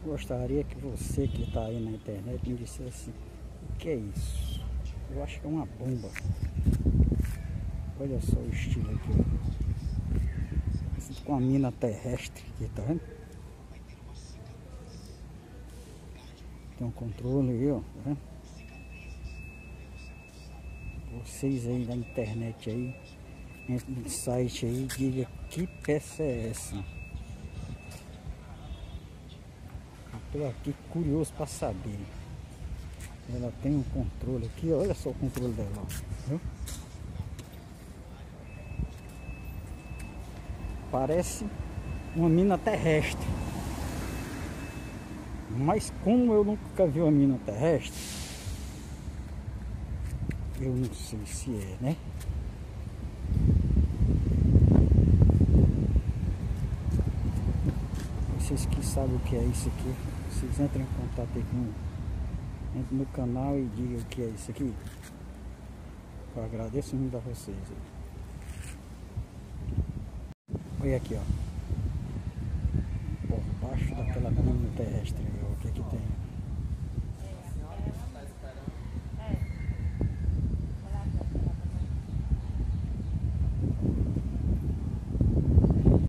Gostaria que você que está aí na internet me dissesse o que é isso. Eu acho que é uma bomba. Olha só o estilo aqui, ó. Com a mina terrestre aqui, tá vendo? Tem um controle aí, ó, tá vendo? Vocês aí da internet aí, entre no site aí, diga que peça é essa. Estou aqui curioso para saber. Ela tem um controle aqui, olha só o controle dela, ó, viu? Parece uma mina terrestre. Mas como eu nunca vi uma mina terrestre, eu não sei se é, né? Vocês que sabem o que é isso aqui, vocês entrem em contato aí entre no canal e digam o que é isso aqui. Eu agradeço muito a vocês aí. Olha aqui, ó. Por baixo daquela mina terrestre, ó, o que que tem?